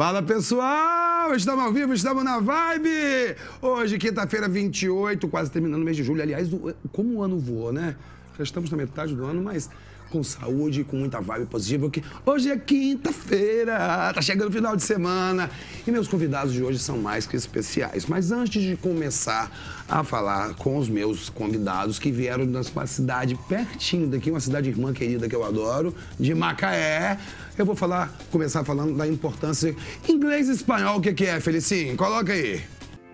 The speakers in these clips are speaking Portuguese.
Fala, pessoal! Estamos ao vivo, estamos na vibe! Hoje, quinta-feira, 28, quase terminando o mês de julho. Aliás, como o ano voou, né? Já estamos na metade do ano, mas com saúde, com muita vibe positiva, porque hoje é quinta-feira, tá chegando o final de semana e meus convidados de hoje são mais que especiais. Mas antes de começar a falar com os meus convidados que vieram de uma cidade pertinho daqui, uma cidade irmã querida que eu adoro, de Macaé, eu vou começar falando da importância inglês e espanhol. O que é, Felicinho? Coloca aí.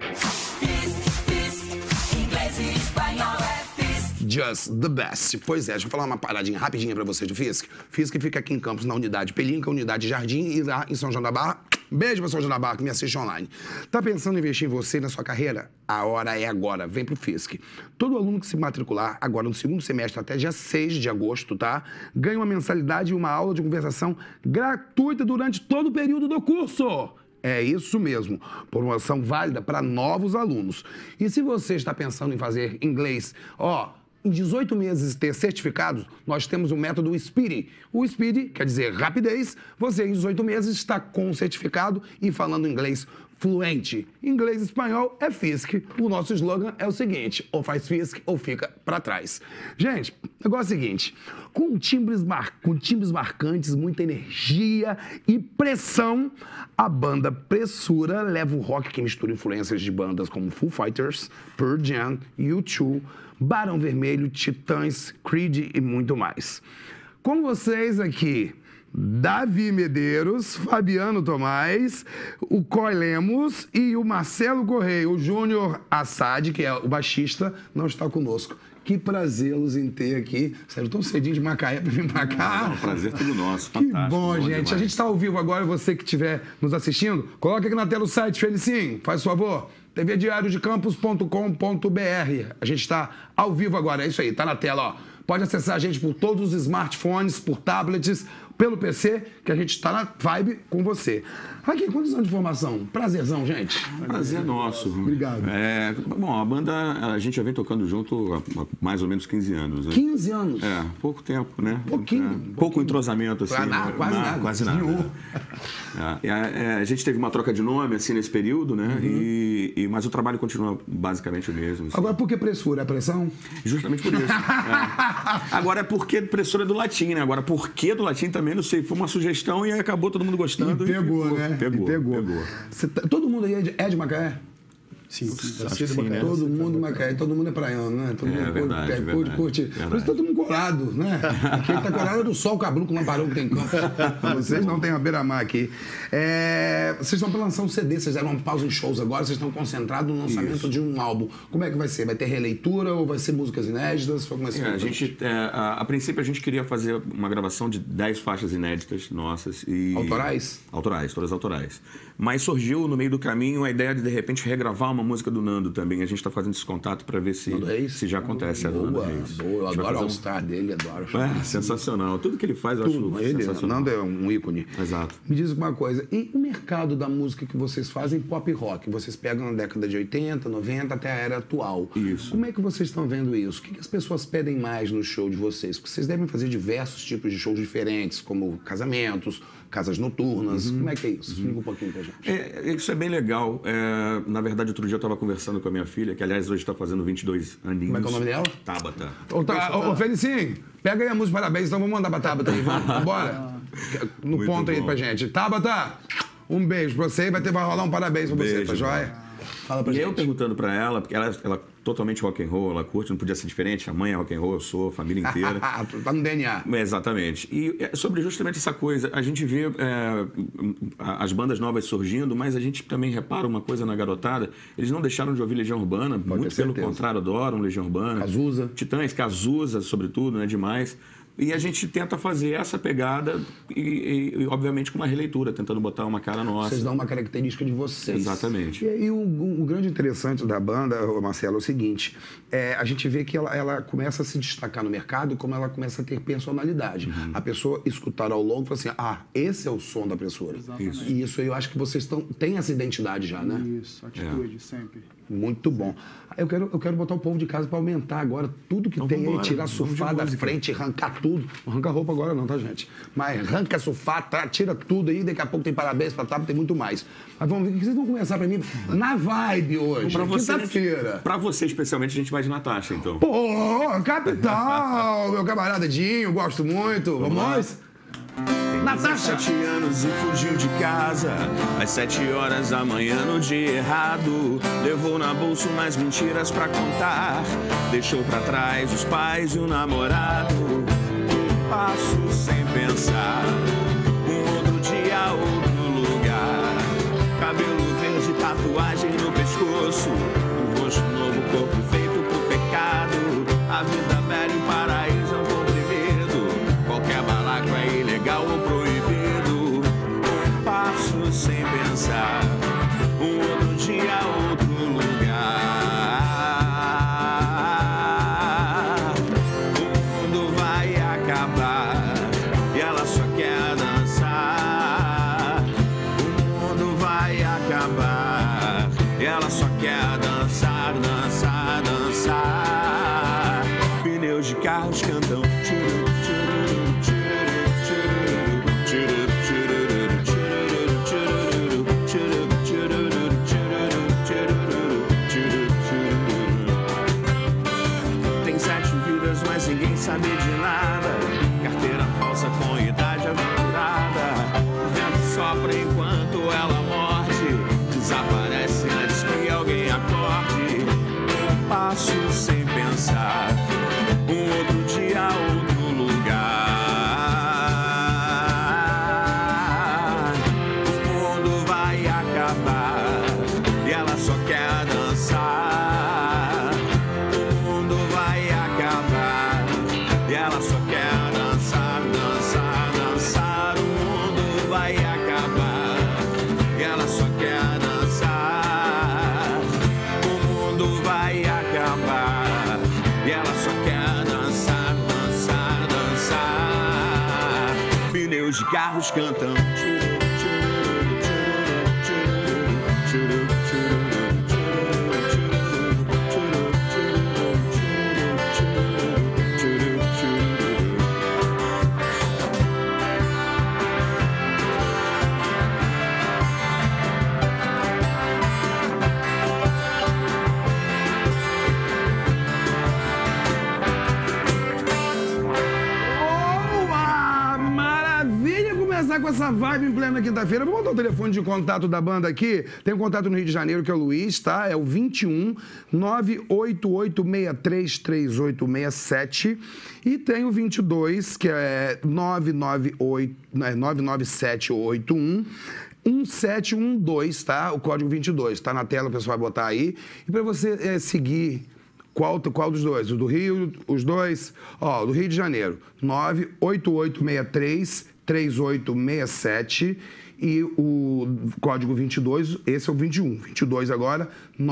Inglês e espanhol é Just the best. Pois é, deixa eu falar uma paradinha rapidinha pra vocês do Fisk. Fisk fica aqui em Campos, na unidade Pelinca, unidade Jardim, e lá em São João da Barra. Beijo pra São João da Barra que me assiste online. Tá pensando em investir em você e na sua carreira? A hora é agora. Vem pro Fisk. Todo aluno que se matricular agora no segundo semestre até dia 6 de agosto, tá? Ganha uma mensalidade e uma aula de conversação gratuita durante todo o período do curso. É isso mesmo, promoção válida para novos alunos. E se você está pensando em fazer inglês, em 18 meses ter certificado, nós temos o método Speedy. O Speedy quer dizer rapidez. Você em 18 meses está com o certificado e falando inglês fluente. Inglês e espanhol é Fisk. O nosso slogan é o seguinte: ou faz Fisk ou fica para trás. Gente, o negócio é o seguinte: com timbres marcantes, muita energia e pressão, a banda Pressura leva o rock que mistura influências de bandas como Foo Fighters, Pearl Jam, U2, Barão Vermelho, Titãs, Creed e muito mais. Com vocês aqui, Davi Medeiros, Fabiano Tomás, o Coy Lemos e o Marcelo Correia. O Júnior Assad, que é o baixista, não está conosco. Que prazer-los em ter aqui. Sério, tão cedinho de Macaé para vir para cá. Não, prazer todo nosso, que fantástico. Bom, gente. Demais. A gente está ao vivo agora, você que estiver nos assistindo, coloca aqui na tela o site, Felicinho, faz favor. tvdiariodecampus.com.br. A gente está ao vivo agora, é isso aí, tá na tela, ó. Pode acessar a gente por todos os smartphones, por tablets, pelo PC, que a gente está na vibe com você. Aqui, quantos anos de formação? Prazerzão, gente. Prazer nosso. Obrigado. Bom, a banda, a gente já vem tocando junto há mais ou menos 15 anos. Né? 15 anos? Pouco tempo, né? Pouquinho. Pouco entrosamento, assim. Quase nada. Quase nada. A gente teve uma troca de nome, assim, nesse período, né? Uhum. Mas o trabalho continua basicamente o mesmo. Assim. Agora, por que Pressura? É pressão? Justamente por isso. Agora, é porque Pressura é do latim, né? Agora, por que do latim também, não sei. Foi uma sugestão e acabou todo mundo gostando. E pegou, né? Pegou. Todo mundo aí é de Macaé? Sim, né? Todo mundo Macaé, todo mundo é praiano, né? Todo mundo curte. Por isso todo mundo colado, né? Aqui tá colado do sol cabrão com lamparão que tem campo. Vocês não têm a beira-mar aqui. Vocês estão para lançar um CD, vocês deram uma pausa em shows agora, vocês estão concentrados no lançamento de um álbum. Como é que vai ser? Vai ter releitura ou vai ser músicas inéditas? A princípio a gente queria fazer uma gravação de 10 faixas inéditas nossas. Autorais? Autorais, todas autorais. Mas surgiu no meio do caminho a ideia de repente regravar uma música do Nando também. A gente está fazendo esse contato para ver se já acontece. Boa, eu adoro o All-Star dele, adoro. Sensacional. Tudo que ele faz, eu acho sensacional. Nando é um ícone. Exato. Me diz uma coisa, e o mercado da música que vocês fazem, pop rock? Vocês pegam na década de 80, 90 até a era atual. Isso. Como é que vocês estão vendo isso? O que as pessoas pedem mais no show de vocês? Porque vocês devem fazer diversos tipos de shows diferentes, como casamentos, casas noturnas. Como é que é isso? Explica um pouquinho pra gente. Isso é bem legal. Na verdade, outro dia eu estava conversando com a minha filha, que aliás hoje está fazendo 22 aninhos. Como é que é o nome dela? Tabata. Ô, Felicinho, pega aí a música Parabéns, então vamos mandar pra Tabata aí. Vambora? No Muito ponto aí bom. pra gente. Tabata, um beijo pra você e vai rolar um parabéns pra você, tá joia? Fala pra gente. Eu perguntando pra ela, porque ela totalmente rock and roll, ela curte, não podia ser diferente. A mãe é rock and roll, eu sou, a família inteira. Tá no DNA. Exatamente. E sobre justamente essa coisa, a gente vê as bandas novas surgindo, mas a gente também repara uma coisa na garotada, eles não deixaram de ouvir Legião Urbana, muito pelo contrário, adoram Legião Urbana. Cazuza. Titãs, Cazuza, sobretudo, né, demais. E a gente tenta fazer essa pegada e, obviamente, com uma releitura, tentando botar uma cara nossa. Vocês dão uma característica de vocês. Exatamente. E aí o grande interessante da banda, Marcelo, é o seguinte, a gente vê que ela começa a se destacar no mercado e como ela começa a ter personalidade. A pessoa escutar ao longo e fala assim, esse é o som da Pressura. Exatamente. E isso aí eu acho que vocês têm essa identidade já, né? Isso, atitude, sempre. Muito bom. Eu quero botar o povo de casa para aumentar agora tudo que tem aí, tirar sofá da frente, arrancar tudo. Não arranca roupa agora não, tá, gente? Mas arranca sofá, tira tudo aí, daqui a pouco tem parabéns pra tem muito mais. Mas vamos ver o que vocês vão começar pra mim na vibe hoje, quinta-feira. Pra você, especialmente, a gente vai de Natasha, então. Pô, capital, meu camarada Dinho, gosto muito. Vamos? Natasha! 17 anos e fugiu de casa às 7 horas da manhã no dia errado. Levou na bolsa umas mentiras pra contar. Deixou pra trás os pais e o namorado. Um passo sem pensar. Um outro dia, outro lugar. Cabelo verde, tatuagem no pescoço. Um rosto novo, corpo feito pro pecado. A vida velha e o paraíso é um comprimido. Qualquer balaco é ilegal ou proibido. Um passo sem pensar. Um outro dia, outro lugar. O mundo vai acabar e ela só quer dançar. O mundo vai acabar e ela só quer dançar, dançar, dançar. Pneus de carros cantam. Tem 7 vidas, mas ninguém sabe de nada. Carteira falsa com idade aventurada. O vento sopra enquanto ela morde. Desaparece antes que alguém acorde. Um passo sem pensar. Um outro dia, outro lugar. O mundo vai acabar e ela só quer dançar. O mundo vai acabar e ela só quer dançar, dançar, dançar. O mundo vai acabar e ela só quer dançar. O mundo vai acabar e ela só quer dançar, dançar, dançar. Pneus de carros cantam. Boa! Maravilha começar com essa vibe em plena quinta-feira. Vou botar o telefone de contato da banda aqui. Tem um contato no Rio de Janeiro, que é o Luiz, tá? É o 21 988633867. E tem o 22, que é 99781 1712, tá? O código 22. Tá na tela, o pessoal vai botar aí. E para você seguir... Qual dos dois? O do Rio, os dois? Ó, do Rio de Janeiro, 988633867 e o código 22, esse é o 21. 22 agora,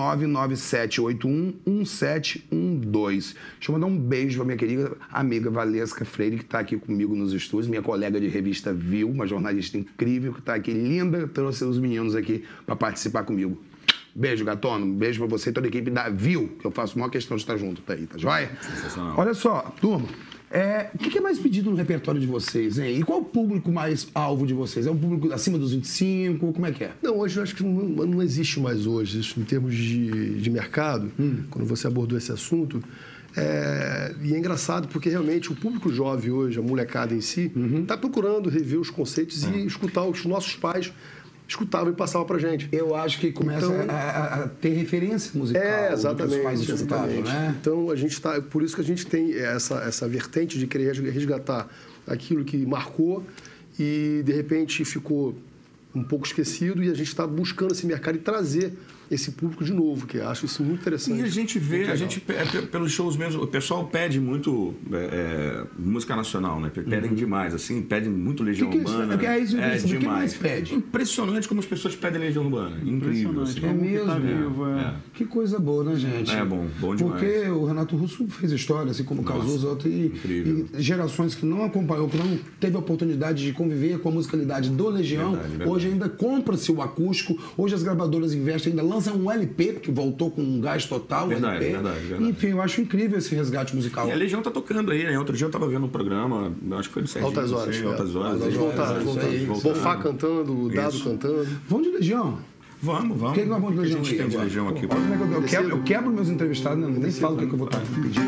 997811712. Deixa eu mandar um beijo pra minha querida amiga Valesca Freire, que tá aqui comigo nos estúdios, minha colega de revista Viu, uma jornalista incrível que tá aqui, linda, trouxe os meninos aqui pra participar comigo. Beijo, Gatono. Beijo pra você e toda a equipe da Viu, que eu faço a maior questão de estar junto, tá aí, tá joia? Sensacional. Olha só, turma, o que é mais pedido no repertório de vocês, hein? E qual o público mais alvo de vocês? É um público acima dos 25? Como é que é? Não, hoje eu acho que não existe mais hoje, isso em termos de mercado, quando você abordou esse assunto. E é engraçado porque realmente o público jovem hoje, a molecada em si, está procurando rever os conceitos e escutar o que os nossos pais escutavam e passavam pra gente. Eu acho que começa a ter referência musical. Exatamente. Mais escutavam, né? Então, a gente tá, por isso que a gente tem essa vertente de querer resgatar aquilo que marcou e, de repente, ficou um pouco esquecido e a gente está buscando esse mercado e trazer esse público de novo, que eu acho isso muito interessante. E a gente vê, pelos shows mesmo, o pessoal pede muito música nacional, né? Pedem demais, assim, pedem muito Legião Urbana. É isso demais. O que mais pede? Impressionante como as pessoas pedem Legião Urbana. Incrível. Assim. É mesmo? Que coisa boa, né, gente? É bom demais. Porque o Renato Russo fez história, assim como o Cazuza, e gerações que não acompanhou, que não teve a oportunidade de conviver com a musicalidade do Legião, verdade. Hoje ainda compra-se o acústico, hoje as gravadoras investem, ainda lança um LP, que voltou com um gás total. Verdade, LP. verdade. Enfim, eu acho incrível esse resgate musical. E a Legião tá tocando aí, né? Outro dia eu tava vendo um programa, acho que foi do Serginho. Altas Horas. Altas Horas. Eles voltaram. Bofá cantando, o Dado cantando. Vamos de Legião? Vamos. O que nós vamos de Legião? A gente tem de Legião aqui. Olha como é que eu quebro meus entrevistados, né? Nem falo o que eu vou estar pedindo.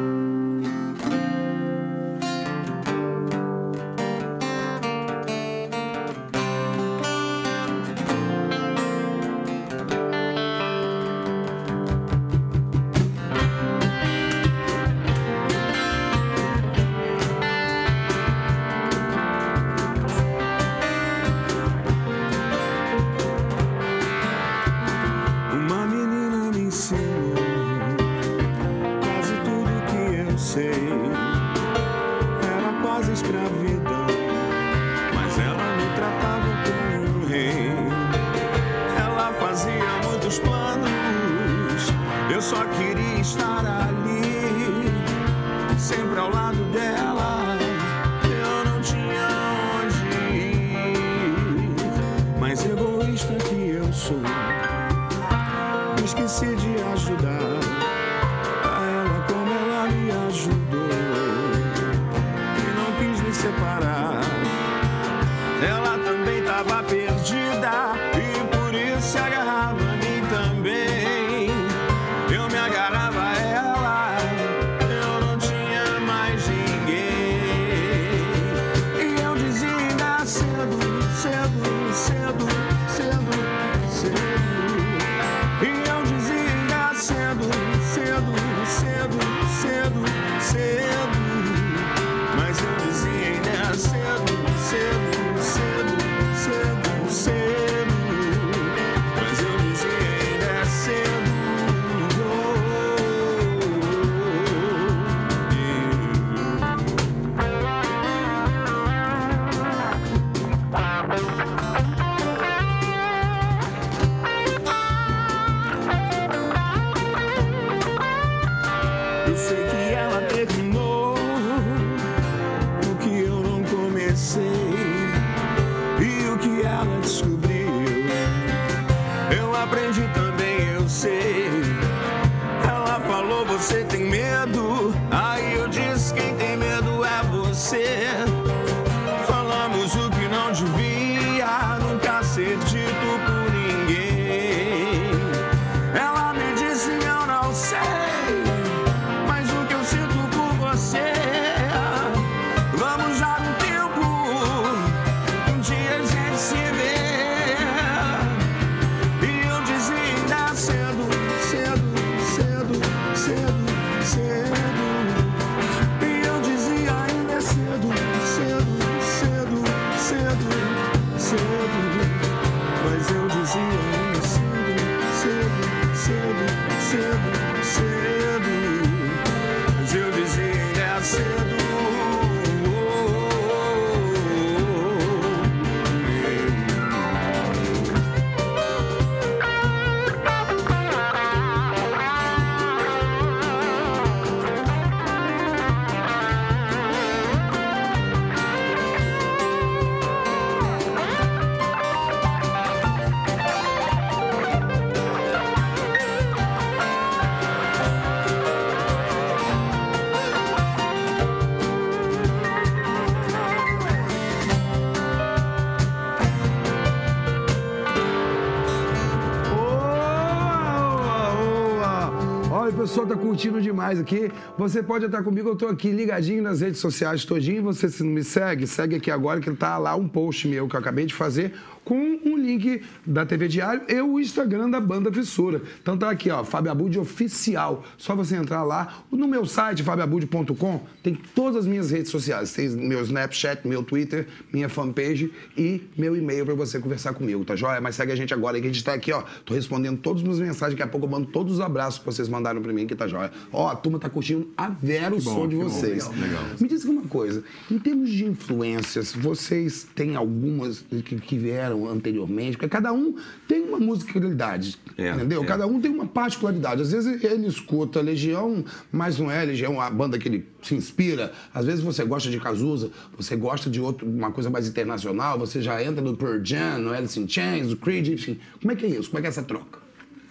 O pessoal tá curtindo demais aqui. Você pode estar comigo, eu tô aqui ligadinho nas redes sociais todinho. Você, se não me segue, segue aqui agora que tá lá um post meu que eu acabei de fazer com um link da TV Diário e o Instagram da Banda Fissura. Então tá aqui, ó, Fábio Abud Oficial. Só você entrar lá. No meu site, fabioabud.com, tem todas as minhas redes sociais. Tem meu Snapchat, meu Twitter, minha fanpage e meu e-mail pra você conversar comigo, tá joia? Mas segue a gente agora, que a gente tá aqui, ó. Tô respondendo todas as minhas mensagens. Daqui a pouco eu mando todos os abraços que vocês mandaram pra mim aqui, tá joia? Ó, a turma tá curtindo a vera o som de vocês. Bom, legal. Me diz uma coisa. Em termos de influências, vocês têm algumas que vieram anteriormente? Porque cada um tem uma musicalidade, entendeu? Cada um tem uma particularidade. Às vezes ele escuta Legião, mas não é Legião a banda que ele se inspira. Às vezes você gosta de Cazuza, você gosta de uma coisa mais internacional, você já entra no Pearl Jam, no Alice in Chains, no Creed, enfim. Como é que é isso? Como é que é essa troca?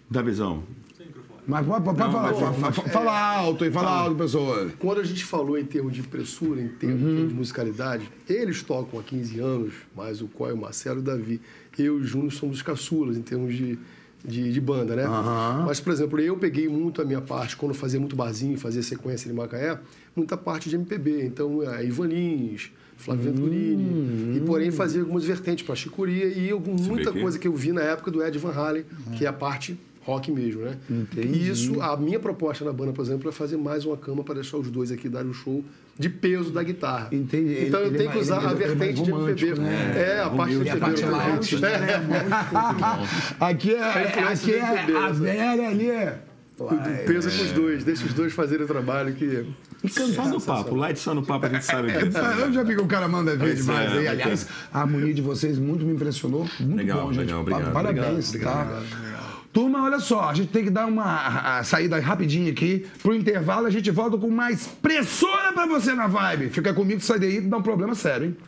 Da visão. Mas pode fala alto e fala alto, pessoa. Quando a gente falou em termos de pressura, em termos de musicalidade, eles tocam há 15 anos, mais o Coy, o Marcelo e o Davi. Eu e o Júnior somos os caçulas em termos de banda, né? Mas, por exemplo, eu peguei muito a minha parte, quando eu fazia muito barzinho, fazia sequência de Macaé, muita parte de MPB. Então, Ivan Lins, Flávio Venturini, e porém fazia algumas vertentes para Chicoria e muita coisa que eu vi na época do Ed Van Halen, que é a parte rock mesmo, né? Entendi. E isso, a minha proposta na banda, por exemplo, é fazer mais uma cama para deixar os dois aqui darem um show de peso da guitarra. Entendi. Então eu tenho que usar a vertente de MPB. Né? A parte de MPB. Aqui é a Vera ali. O peso com os dois, deixa os dois fazerem o trabalho que... Só no papo, light só no papo, a gente sabe disso. Eu já vi que o cara manda ver demais aí. Aliás, a harmonia de vocês muito me impressionou. Muito bom, gente. Legal, obrigado. Parabéns, tá? Turma, olha só, a gente tem que dar uma saída rapidinho aqui pro intervalo, a gente volta com mais pressora pra você na vibe. Fica comigo, sai daí, dá um problema sério, hein?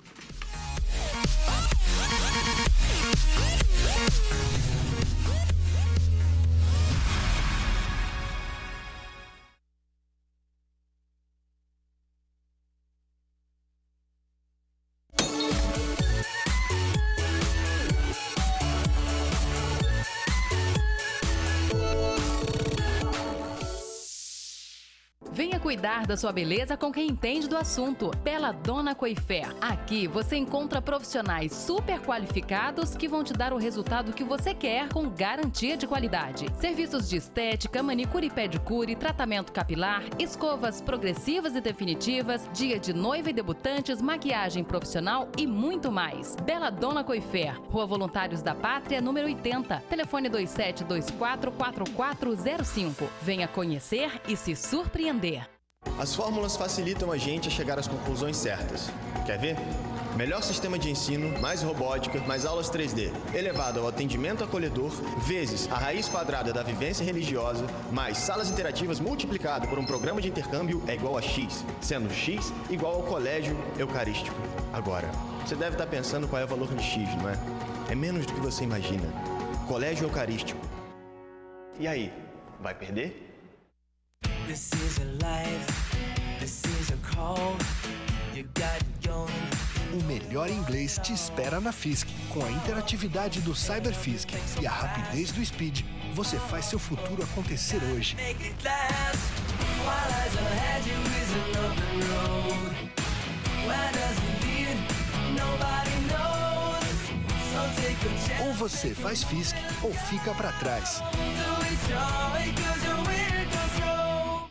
Venha cuidar da sua beleza com quem entende do assunto. Bela Dona Coifé. Aqui você encontra profissionais super qualificados que vão te dar o resultado que você quer com garantia de qualidade. Serviços de estética, manicure e pedicure, tratamento capilar, escovas progressivas e definitivas, dia de noiva e debutantes, maquiagem profissional e muito mais. Bela Dona Coifé. Rua Voluntários da Pátria, número 80. Telefone 27244405. Venha conhecer e se surpreender. As fórmulas facilitam a gente a chegar às conclusões certas. Quer ver? Melhor sistema de ensino, mais robótica, mais aulas 3D, elevado ao atendimento acolhedor, vezes a raiz quadrada da vivência religiosa, mais salas interativas multiplicado por um programa de intercâmbio é igual a X, sendo X igual ao colégio eucarístico. Agora, você deve estar pensando qual é o valor de X, não é? É menos do que você imagina. Colégio eucarístico. E aí, vai perder? This is a life, this is a call. You got your... O melhor inglês te espera na Fisk. Com a interatividade do CyberFisk e a rapidez do Speed, você faz seu futuro acontecer hoje. Make it last. While eyes ahead, you is another road. Where does it lead? Nobody knows. So take a chance. Ou você faz Fisk ou fica pra trás. Do it your way, 'cause you're in control.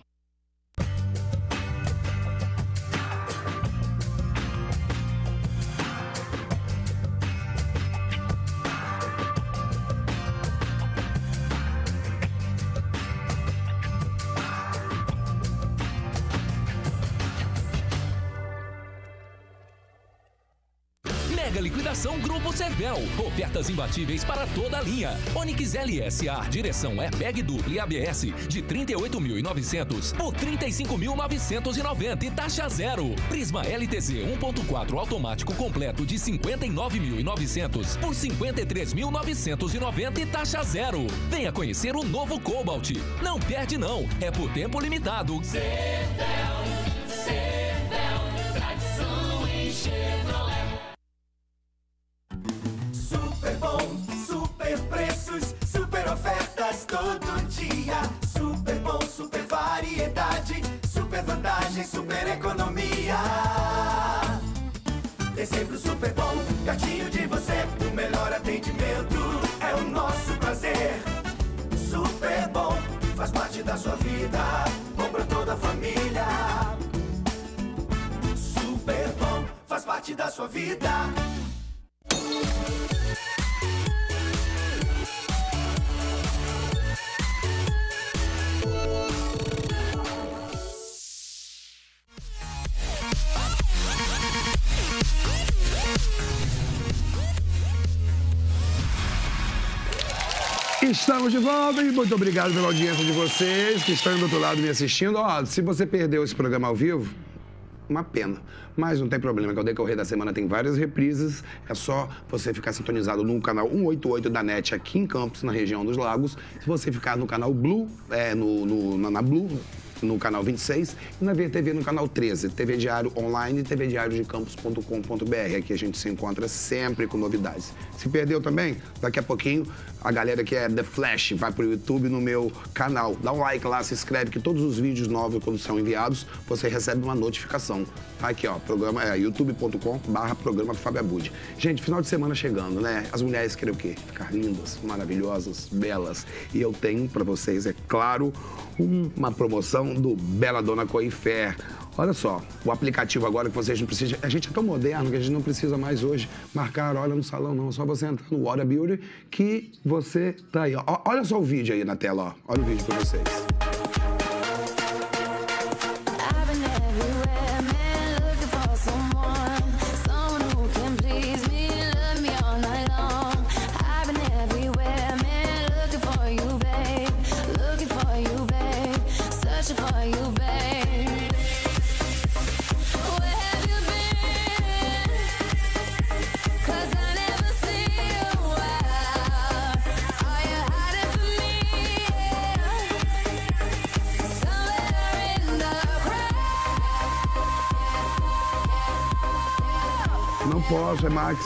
Mega liquidação Grupo Servel. Ofertas imbatíveis para toda a linha. Onix LSA, direção airbag duplo e ABS de 38.900 por 35.990 e taxa zero. Prisma LTZ 1.4 automático completo de 59.900 por 53.990 e taxa zero. Venha conhecer o novo Cobalt. Não perde não, é por tempo limitado. Servel, tradição em Chevrolet. Super bom, super preços, super ofertas todo dia. Super bom, super variedade, super vantagem, super economia. Dezembro super bom, pertinho de você. O melhor atendimento é o nosso prazer. Super bom, faz parte da sua vida, bom pra toda a família. Super bom, faz parte da sua vida. Estamos de volta e muito obrigado pela audiência de vocês que estão do outro lado me assistindo. Ó, se você perdeu esse programa ao vivo, uma pena. Mas não tem problema, que ao decorrer da semana tem várias reprises. É só você ficar sintonizado no canal 188 da NET aqui em Campos, na região dos Lagos. Se você ficar no canal Blue, na Blue, no canal 26 e na VTV no canal 13, TV Diário Online e tvdiariodecampos.com.br. Aqui a gente se encontra sempre com novidades. Se perdeu também, daqui a pouquinho a galera que é The Flash vai pro YouTube no meu canal. Dá um like lá, se inscreve que todos os vídeos novos quando são enviados, você recebe uma notificação. Aqui, ó, programa youtube.com/programa Fábio Abud. Gente, final de semana chegando, né? As mulheres querem o quê? Ficar lindas, maravilhosas, belas. E eu tenho pra vocês, é claro, uma promoção do Bela Dona Coifer. Olha só, o aplicativo agora que vocês não precisam... A gente é tão moderno que a gente não precisa mais hoje marcar hora no salão, não. É só você entrar no Water Beauty que você tá aí. Ó, olha só o vídeo aí na tela, ó. Olha o vídeo pra vocês. Não posso, é Max.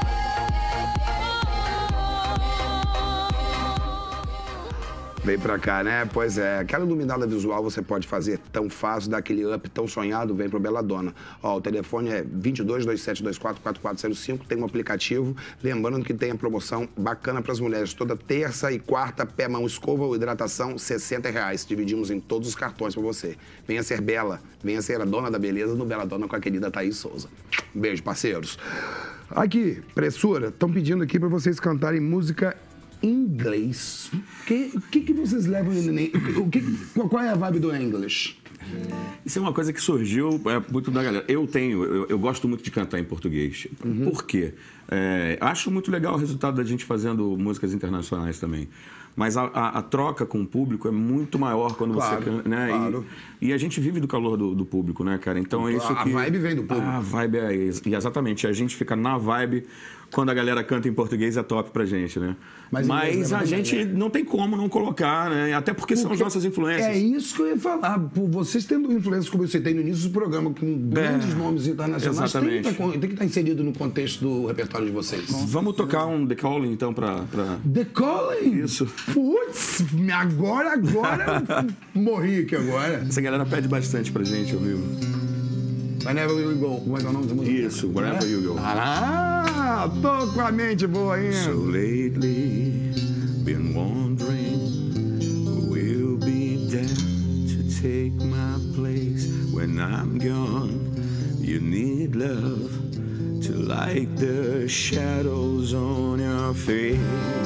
Vem pra cá, né? Pois é, aquela iluminada visual você pode fazer tão fácil, dar aquele up tão sonhado, vem pro Bela Dona. Ó, o telefone é 2227244405, tem um aplicativo. Lembrando que tem a promoção bacana pras mulheres, toda terça e quarta, pé, mão, escova ou hidratação, R$60. Dividimos em todos os cartões pra você. Venha ser bela, venha ser a dona da beleza no Bela Dona com a querida Thaís Souza. Um beijo, parceiros. Aqui, pressura, estão pedindo aqui pra vocês cantarem música inglês. O que vocês levam em... Qual é a vibe do English? Isso é uma coisa que surgiu muito da galera. Eu gosto muito de cantar em português. Por quê? Acho muito legal o resultado da gente fazendo músicas internacionais também. Mas a troca com o público é muito maior quando você canta, né? Claro. E a gente vive do calor do público, né, cara? Então é isso que... A vibe vem do público. A vibe exatamente. A gente fica na vibe quando a galera canta em português, é top pra gente, né? Mas a gente não tem como não colocar, né? Até porque são as nossas influências. É isso que eu ia falar. Por vocês tendo influências como você tem no início do programa, com grandes nomes internacionais, tem que estar inserido no contexto do repertório de vocês. Vamos tocar um The Calling, então, pra... The Calling? Isso. Putz, agora morri aqui agora. Essa galera pede bastante pra gente, ao vivo. Whenever You Go. Como é que é o nome da música? Isso, Wherever You Go. Ah, tô com a mente boa ainda. So lately, been wondering who will be there to take my place when I'm gone. You need love to light the shadows on your face.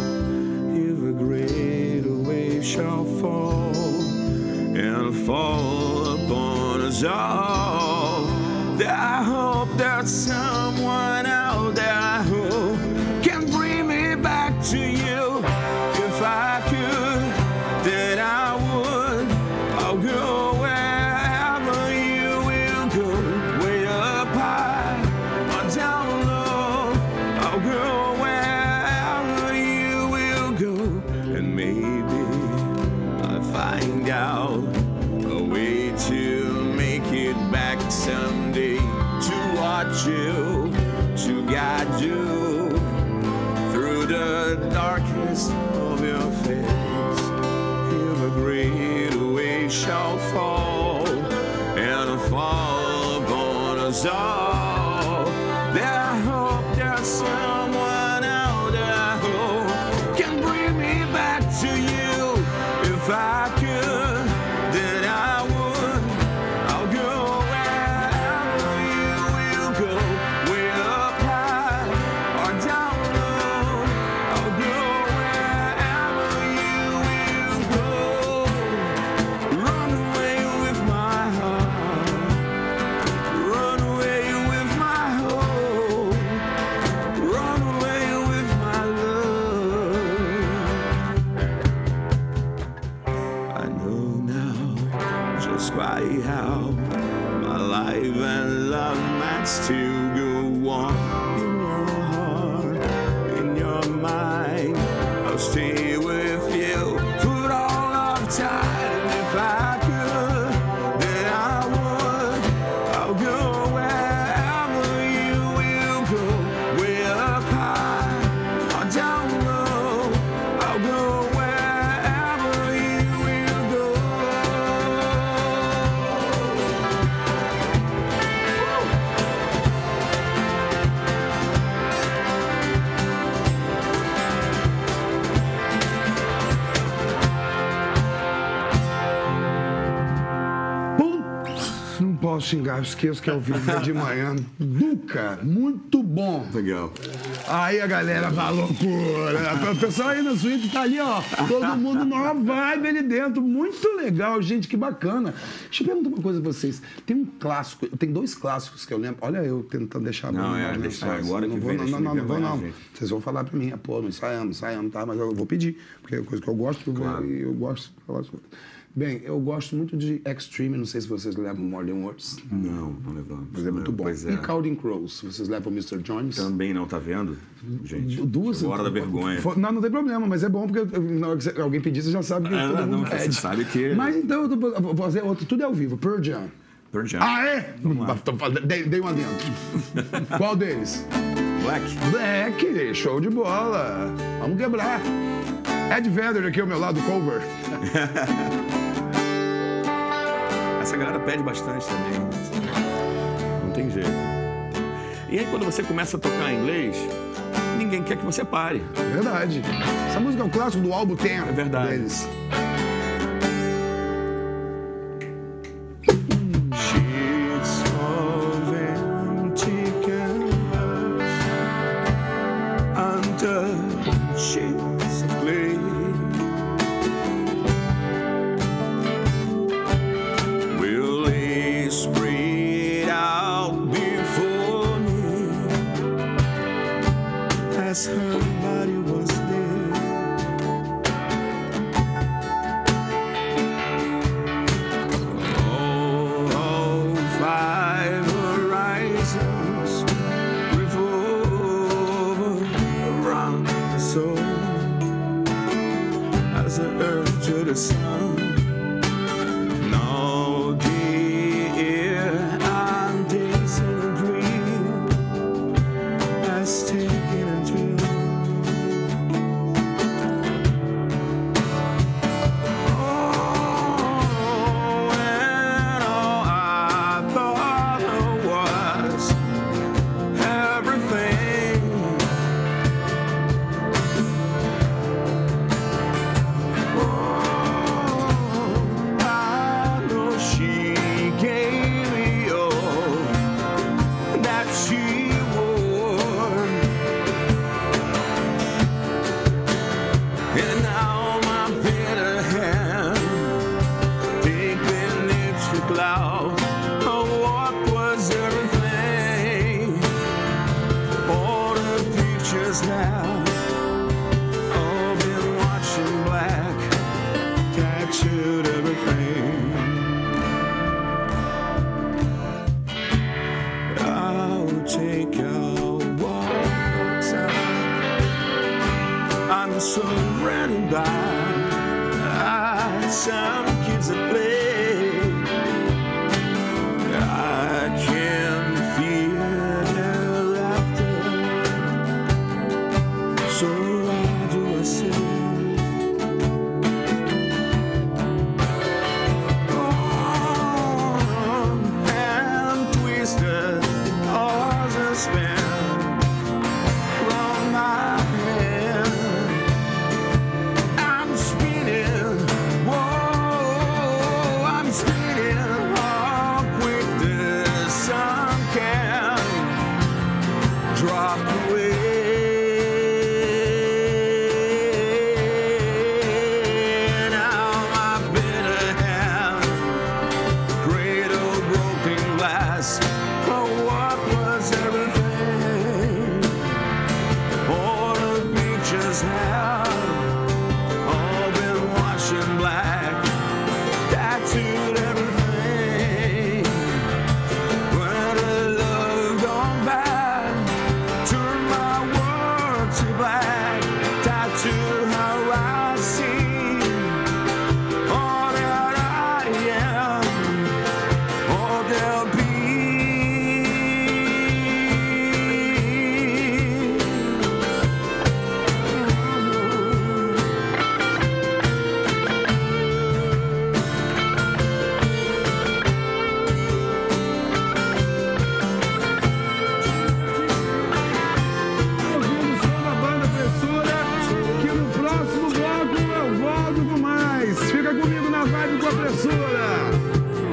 If a great wave shall fall and fall upon us all, I hope there's someone out there who can bring me back to you. If I could, then I would. I'll go wherever you will go, way up high or down low. I'll go wherever you will go, and maybe I'll find out a way to make it back someday. You, to guide you through the darkness of your face. If a great wave shall fall and fall upon us all, then I hope there's someone out there who can bring me back to you. If I could, then I would. I'll go way up high or down low. I'll go wherever you will go. Run away with my heart. Run away with my hope. Run away with my love. I know now just quite how my life and love might still go on in your heart, in your mind. I'll stay with you for all of time. If I could, then I would. I'll go wherever you will go, way up high or down low. I'll go wherever you will go. Não posso xingar, eu esqueço que é o vídeo de manhã. Duca, muito bom. Legal. Aí a galera vai loucura. O pessoal aí na suíte tá ali, ó. Todo mundo numa vibe ali dentro. Muito legal, gente, que bacana. Deixa eu perguntar uma coisa pra vocês. Tem um clássico, tem dois clássicos que eu lembro. Olha eu tentando deixar a Não, deixa agora que vem. Não vou não. Vocês vão falar pra mim, pô, não ensaiamos, tá? Mas eu vou pedir, porque é coisa que eu gosto, claro. Eu gosto de falar sobre. Bem, eu gosto muito de Extreme, não sei se vocês levam More Than Words. Não levamos. Mas é muito bom. E Counting Crows, vocês levam Mr. Jones? Também não, tá vendo? Gente, duas. Hora da vergonha. Não tem problema, mas é bom, porque na hora que alguém pedir, você já sabe que todo mundo pede. Você sabe que... Mas então, eu vou fazer outro, tudo é ao vivo. Pearl Jam. Pearl Jam. Ah, é? Dei uma dentro. Qual deles? Black, show de bola. Vamos quebrar. Ed Vedder aqui ao meu lado, cover. Essa galera pede bastante também. Não tem jeito. E aí, quando você começa a tocar em inglês, ninguém quer que você pare. É verdade. Essa música é um clássico do álbum Ten. É verdade. Deles. pressura!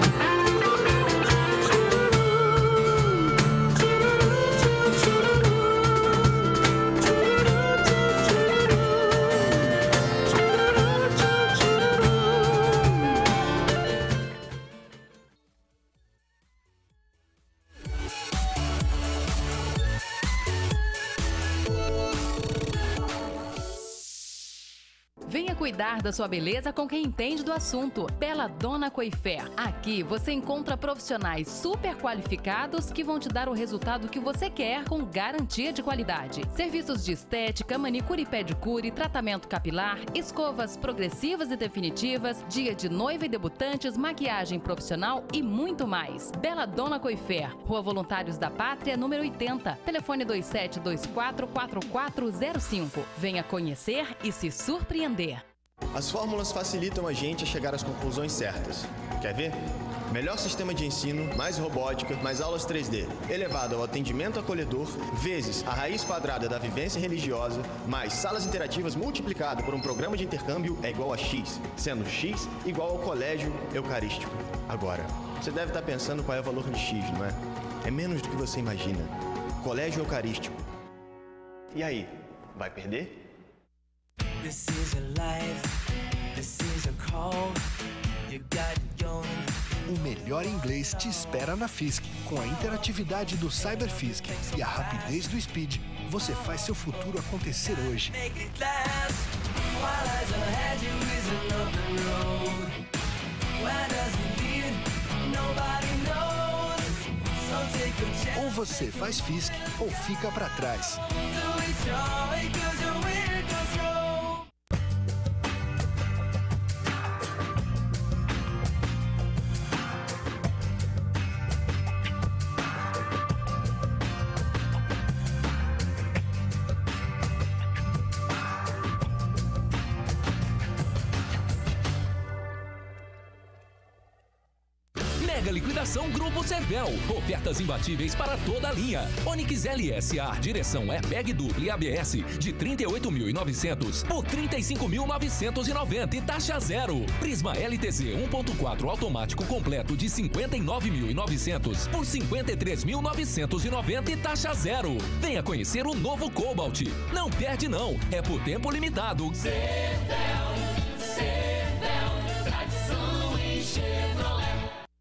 Venha cuidar da sua beleza com quem entende do assunto. Bela Dona Coifé. Aqui você encontra profissionais super qualificados que vão te dar o resultado que você quer com garantia de qualidade. Serviços de estética, manicure e pedicure, tratamento capilar, escovas progressivas e definitivas, dia de noiva e debutantes, maquiagem profissional e muito mais. Bela Dona Coifé. Rua Voluntários da Pátria, número 80. Telefone 27244405. Venha conhecer e se surpreender. As fórmulas facilitam a gente a chegar às conclusões certas. Quer ver? Melhor sistema de ensino, mais robótica, mais aulas 3D, elevado ao atendimento acolhedor, vezes a raiz quadrada da vivência religiosa, mais salas interativas multiplicado por um programa de intercâmbio é igual a X, sendo X igual ao colégio eucarístico. Agora, você deve estar pensando qual é o valor de X, não é? É menos do que você imagina. Colégio eucarístico. E aí, vai perder? This is your life, this is your call. You got it going. O melhor inglês te espera na Fisk. Com a interatividade do CyberFisk e a rapidez do Speed, você faz seu futuro acontecer hoje. Make it last. While eyes ahead, you isn't up the road. Where does it lead? Nobody knows. So take a chance. Ou você faz Fisk ou fica pra trás. Do it your way, 'cause you're in control. Mega liquidação Grupo Servel. Ofertas imbatíveis para toda a linha. Onix LSA, direção airbag duplo e ABS de 38.900 por 35.990 e taxa zero. Prisma LTZ 1.4 automático completo de 59.900 por 53.990 e taxa zero. Venha conhecer o novo Cobalt. Não perde não, é por tempo limitado. Servel, tradição em Chevrolet.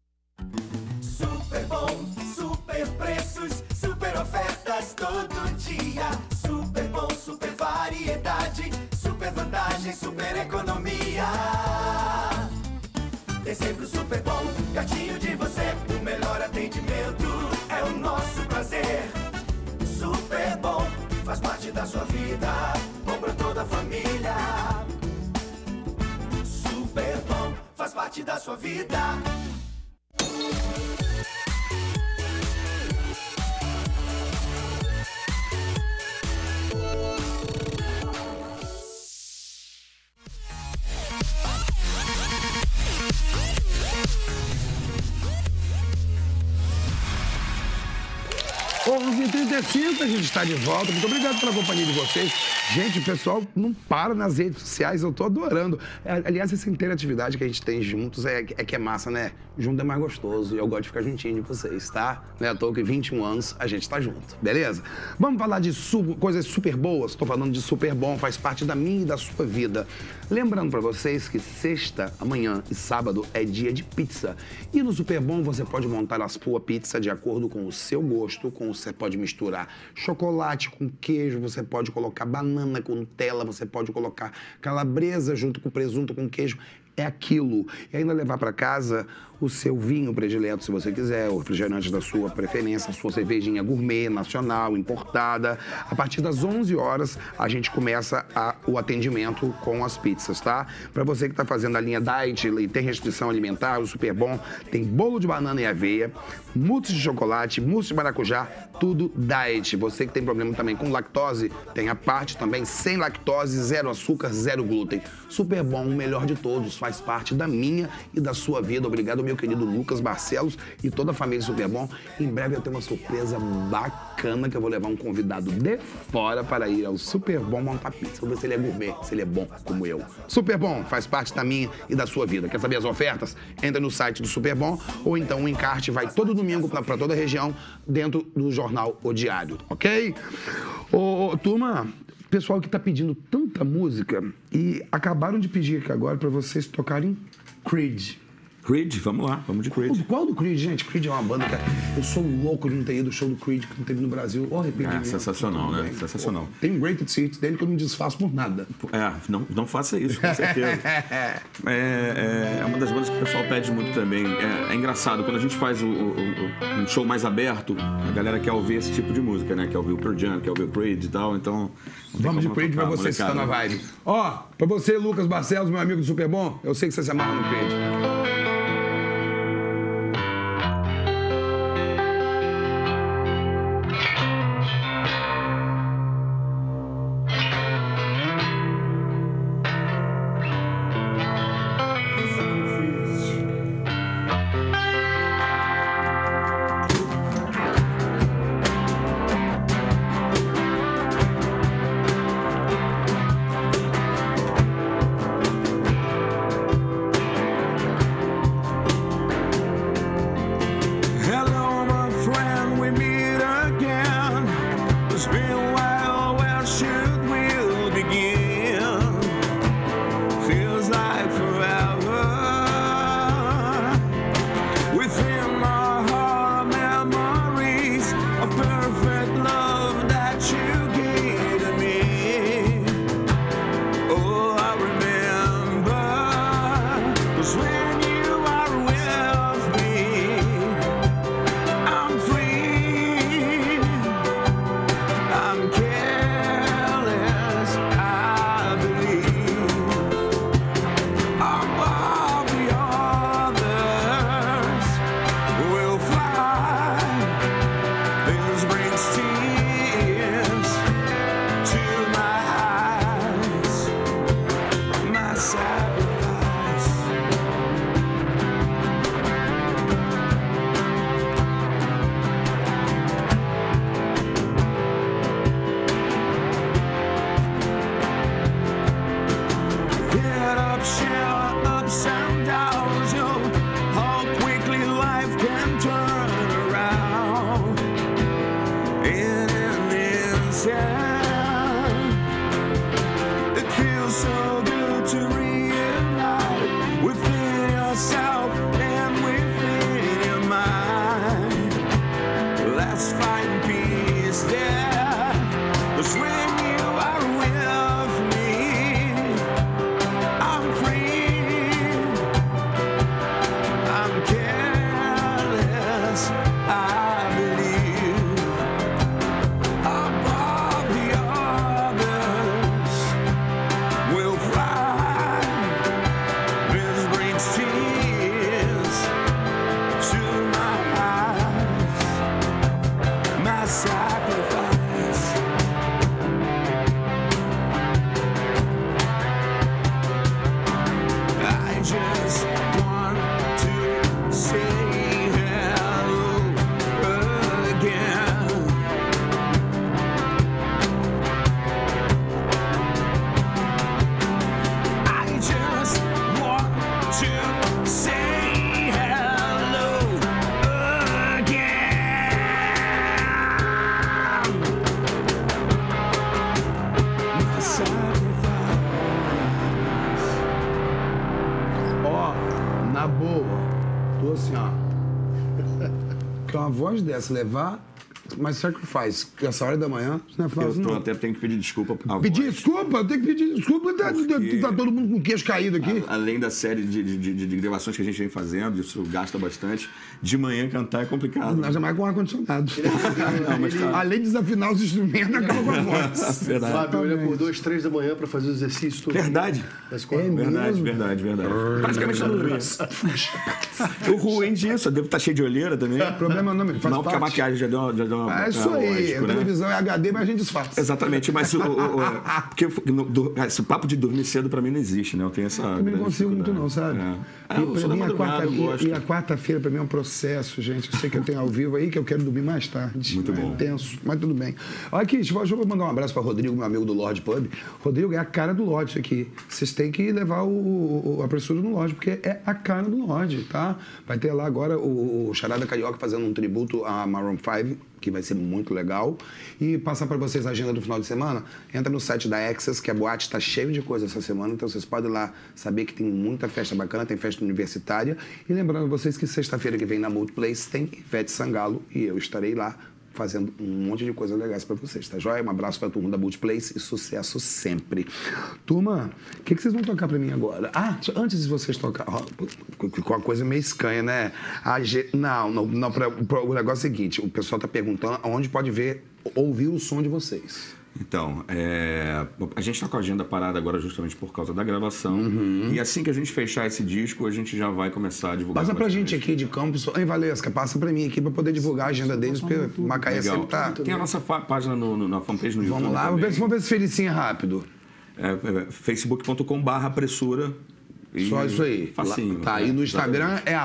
Super bom, super preços, super ofertas todo dia. Super bom, super variedade, super vantagem, super economia. Dezembro super bom, pertinho de você. O melhor atendimento é o nosso prazer. Super bom, faz parte da sua vida, bom pra toda a família. Super bom, faz parte da sua vida. H35, a gente está de volta. Muito obrigado pela companhia de vocês. Gente, o pessoal não para nas redes sociais, eu tô adorando. Aliás, essa interatividade que a gente tem juntos é que é massa, né? Junto é mais gostoso e eu gosto de ficar juntinho de vocês, tá? Não é à toa que 21 anos a gente tá junto, beleza? Vamos falar de coisas super boas? Tô falando de super bom, faz parte da minha e da sua vida. Lembrando pra vocês que sexta, amanhã e sábado é dia de pizza. E no Super Bom você pode montar a sua pizza de acordo com o seu gosto, você pode misturar chocolate com queijo, você pode colocar banana com Nutella, você pode colocar calabresa junto com presunto com queijo. É aquilo. E ainda levar para casa o seu vinho predileto, se você quiser, o refrigerante da sua preferência, a sua cervejinha gourmet, nacional, importada. A partir das 11 horas, a gente começa o atendimento com as pizzas, tá? Para você que está fazendo a linha diet e tem restrição alimentar, o Super Bom tem bolo de banana e aveia, mousse de chocolate, mousse de maracujá, tudo diet. Você que tem problema também com lactose, tem a parte também sem lactose, zero açúcar, zero glúten. Super Bom, o melhor de todos, faz faz parte da minha e da sua vida. Obrigado, meu querido Lucas Barcelos e toda a família Superbom. Em breve eu tenho uma surpresa bacana que eu vou levar um convidado de fora para ir ao Superbom montar pizza. Vou ver se ele é gourmet, se ele é bom como eu. Superbom faz parte da minha e da sua vida. Quer saber as ofertas? Entra no site do Superbom ou então o encarte vai todo domingo para toda a região dentro do jornal O Diário, ok? Ô, turma, pessoal que tá pedindo tanta música e acabaram de pedir aqui agora para vocês tocarem Creed. Creed, vamos lá, vamos de Creed. Qual do Creed, gente? Creed é uma banda que eu sou louco de não ter ido do show do Creed que não teve no Brasil. Sensacional, né? Sensacional. Tem um great hits dele que eu não desfaço por nada. Não faça isso, com certeza. É uma das bandas que o pessoal pede muito também. É engraçado, quando a gente faz um show mais aberto, a galera quer ouvir esse tipo de música, né? Quer ouvir o Pearl Jam, quer ouvir o Creed e tal, então... Vamos de Creed pra você que está na vibe. Ó, pra você, Lucas Barcelos, meu amigo do Superbom, eu sei que você se amarra no Creed. Voz dessa, levar, mas sacrifice, que essa hora da manhã, não é fácil, não. Eu até tenho que pedir desculpa. Pedir desculpa? Eu tenho que pedir desculpa, tá todo mundo com o queixo caído aqui. Além da série de gravações que a gente vem fazendo, isso gasta bastante. De manhã cantar é complicado. Nós é mais com ar-condicionado. Além de desafinar os instrumentos, acaba com a voz. Verdade. Fábio, ele acordou às 3 da manhã para fazer o exercício todo. Verdade. Verdade. Praticamente não dormia. O ruim disso, eu devo estar cheio de olheira também. Problema não, porque a maquiagem já deu campo. É isso aí. Lógico, A televisão é HD, mas a gente disfarça. Exatamente, mas porque esse papo de dormir cedo pra mim não existe, né? Eu tenho essa. Eu não consigo muito, não, sabe? E a quarta-feira, pra mim, é um processo, gente. Eu sei que eu tenho ao vivo aí, que eu quero dormir mais tarde. Muito bom. É tenso, mas tudo bem. Olha aqui, deixa eu mandar um abraço pra Rodrigo, meu amigo do Lorde Pub. Rodrigo é a cara do Lorde, isso aqui. Vocês têm que levar a pressura no Lorde, porque é a cara do Lorde, tá? Vai ter lá agora o Charada Carioca fazendo um tributo a Maroon 5, que vai ser muito legal. E passar para vocês a agenda do final de semana, entra no site da Access, que a boate está cheia de coisa essa semana, então vocês podem lá saber que tem muita festa bacana, tem festa universitária. E lembrando vocês que sexta-feira que vem na Multiplace tem Ivete Sangalo e eu estarei lá fazendo um monte de coisas legais para vocês, tá joia? Um abraço para a turma da Multiplace e sucesso sempre. Turma, o que vocês vão tocar para mim agora? Ah, antes de vocês tocar, ficou uma coisa meio escanha, né? Não, o negócio é o seguinte, o pessoal tá perguntando onde pode ouvir o som de vocês. Então, a gente está com a agenda parada agora justamente por causa da gravação. E assim que a gente fechar esse disco, a gente já vai começar a divulgar. Passa pra gente aqui de Campos. Hein, Valesca, passa pra mim aqui pra poder divulgar a agenda deles, porque Macaé sempre tá... Tem a nossa página na fanpage no YouTube. Vamos lá, vamos ver esse Felicinha rápido. facebook.com/pressura. Só isso aí. Facinho. Tá, e no Instagram é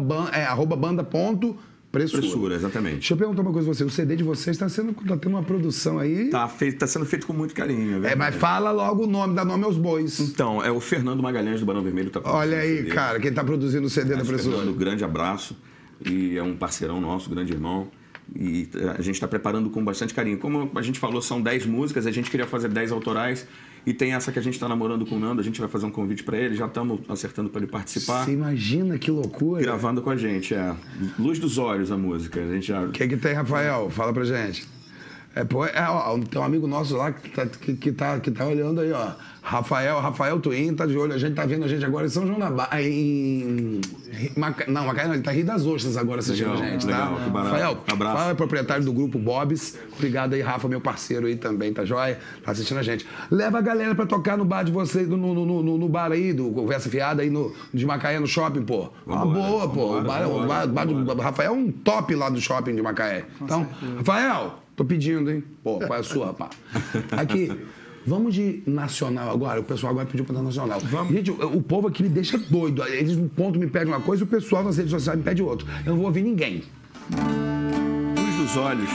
@banda.pressura, exatamente. Deixa eu perguntar uma coisa pra você. O CD de vocês tá tendo uma produção aí... Tá sendo feito com muito carinho. Mas fala logo o nome, dá nome aos bois. Então, é o Fernando Magalhães do Barão Vermelho. Tá Olha aí, cara, quem tá produzindo o CD da Pressura. Fernando, grande abraço. E é um parceirão nosso, grande irmão. E a gente está preparando com bastante carinho. Como a gente falou, são 10 músicas, a gente queria fazer 10 autorais. E tem essa que a gente está namorando com o Nando, a gente vai fazer um convite para ele, já estamos acertando para ele participar. Você imagina que loucura. Gravando com a gente, Luz dos Olhos a música. A gente já... O que tem, Rafael? Fala pra gente. Tem um amigo nosso lá que tá olhando aí, ó. Rafael Twin tá de olho. A gente tá vendo a gente agora em São João da Barra. Macaé não, ele tá em Rio das Ostras agora assistindo a gente, legal, tá? Que barato. Rafael, abraço. Fala, é proprietário do grupo Bob's. Obrigado aí, Rafa, meu parceiro aí também, tá joia? Tá assistindo a gente. Leva a galera pra tocar no bar de vocês, no bar aí, do Conversa Fiada aí de Macaé, no shopping, pô. Uma boa, pô. O bar do Rafael é um top lá do shopping de Macaé. Então, Rafael, tô pedindo, hein? Pô, qual é a sua, rapaz? Aqui. Vamos de nacional agora. O pessoal agora pediu pra dar nacional. Vamos. Gente, o povo aqui me deixa doido. Eles um ponto me pedem uma coisa e o pessoal nas redes sociais me pede outro. Eu não vou ouvir ninguém. Luz dos Olhos.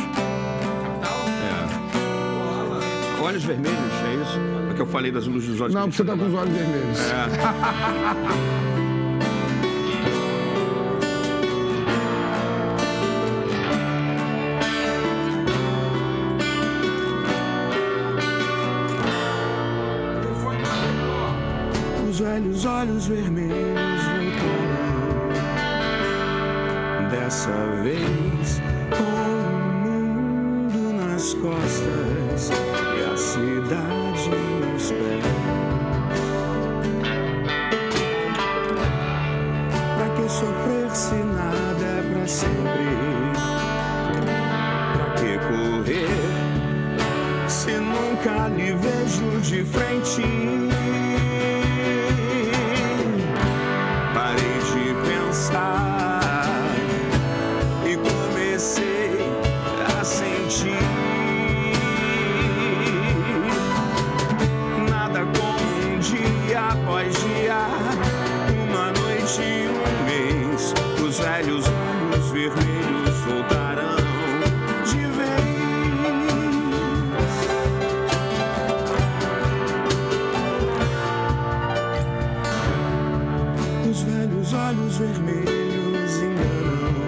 Olhos vermelhos, é isso? É que eu falei das luzes dos olhos. Não, você tá com os olhos vermelhos. Os velhos olhos vermelhos voltaram, dessa vez com o mundo nas costas e a cidade nos pés. Pra que sofrer se nada é pra sempre? Pra que correr se nunca lhe vejo de frente? E comecei a sentir nada como um dia após dia, uma noite e um mês. Os velhos olhos vermelhos voltarão de vez. Os velhos olhos vermelhos enganam,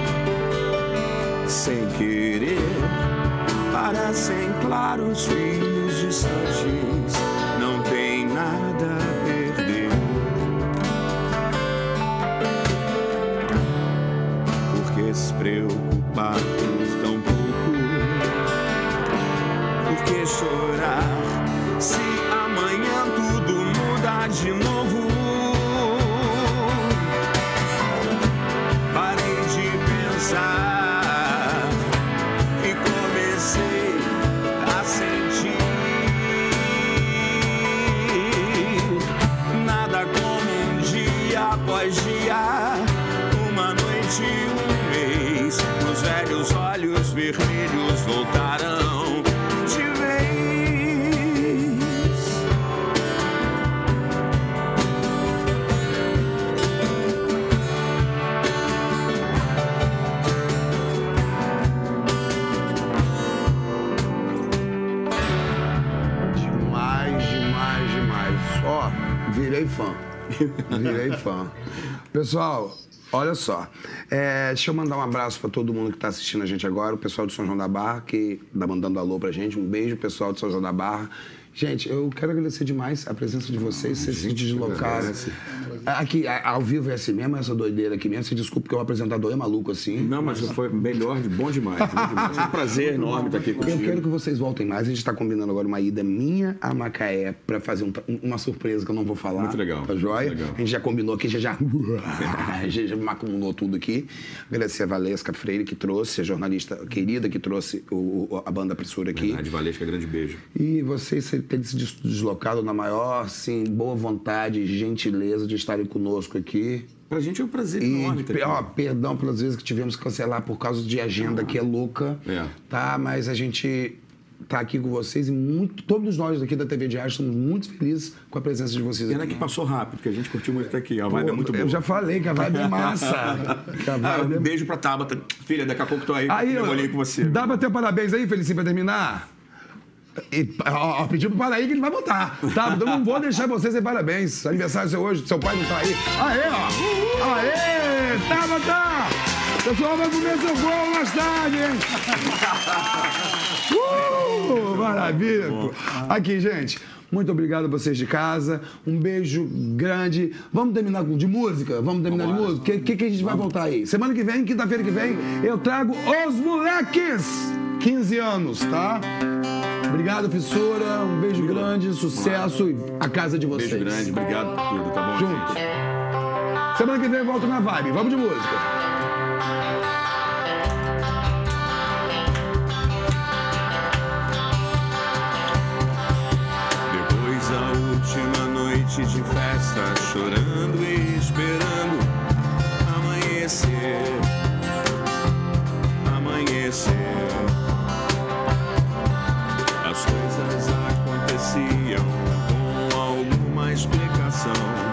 sem querer, parecem claros fios distantes, não tem nada a perder. Por que se preocupar por tão pouco? Por que chorar se amanhã tudo muda de novo? E comecei a sentir nada como um dia após dia, uma noite e um mês. Os velhos olhos vermelhos voltarão de vez. Demais. Ó, virei fã. Pessoal, olha só. Deixa eu mandar um abraço para todo mundo que está assistindo a gente agora. O pessoal de São João da Barra, que está mandando alô pra gente. Um beijo, pessoal de São João da Barra. Gente, eu quero agradecer demais a presença de vocês. Vocês se deslocaram. Aqui, ao vivo é assim mesmo, essa doideira aqui mesmo. Se desculpe porque o apresentador é maluco assim. Não, mas foi melhor, bom demais. É um prazer enorme estar aqui contigo. Eu quero que vocês voltem mais. A gente está combinando agora uma ida minha a Macaé para fazer uma surpresa que eu não vou falar. Muito legal. Tá joia? Muito legal. A gente já combinou aqui, já macunou tudo aqui. Agradecer a Valesca Freire que trouxe, a jornalista querida que trouxe a banda Pressura aqui. Verdade, Valesca, grande beijo. E vocês terem se deslocado na maior, assim, boa vontade e gentileza de estarem conosco aqui. Pra gente é um prazer enorme. Perdão pelas vezes que tivemos que cancelar por causa de agenda que é louca, tá? Mas a gente tá aqui com vocês e todos nós aqui da TV Diário estamos muito felizes com a presença de vocês aqui. Pena que passou rápido, porque a gente curtiu muito estar aqui. A vibe é muito boa. Eu já falei que a vibe é massa. Um beijo pra Tabata. Filha, daqui a pouco tô aí eu olhei com você. Dá pra ter parabéns aí, Felicinho, pra terminar? Pediu pro pai aí que ele vai botar, tá? Então não vou deixar vocês sem parabéns. Aniversário seu hoje, seu pai não tá aí. Aê! Tabata! O pessoal vai comer seu bolo mais tarde, hein? Maravilha! Aqui, gente. Muito obrigado a vocês de casa. Um beijo grande. Vamos terminar de música? Vamos terminar de música? O que a gente vai voltar aí? Semana que vem, quinta-feira que vem, eu trago Os Moleques. 15 anos, tá? Obrigado, Fissura. Um beijo grande, sucesso e a casa de vocês. Beijo grande, obrigado por tudo, tá bom? Juntos. Semana que vem eu volto na vibe. Vamos de música. Depois a última noite de festa, chorando e esperando amanhecer. As coisas aconteciam com alguma explicação.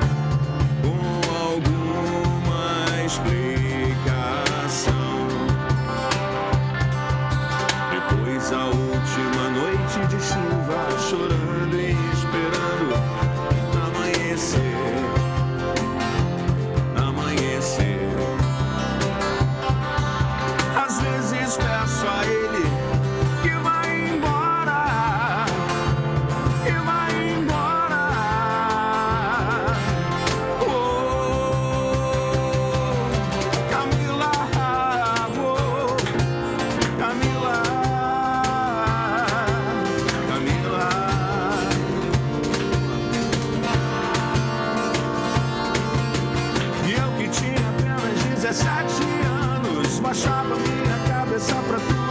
Depois a última noite de chuva, chorando e esperando amanhecer. Às vezes peço a ele que vai embora, Camila, E eu que tinha apenas 17 anos, baixava minha cabeça pra tudo.